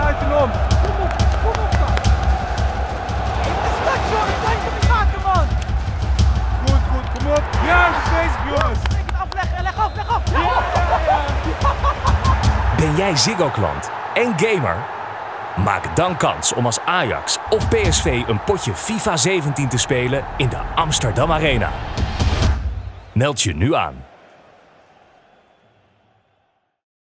buitenom. Kom op dan. Het is dat, joh. Ik blijf het niet maken, man. Goed, kom op. Juist bezig, jongens. Ik het afleggen. Leg af. Ben jij Ziggo-klant en gamer? Maak dan kans om als Ajax of PSV een potje FIFA 17 te spelen in de Amsterdam Arena. Meld je nu aan.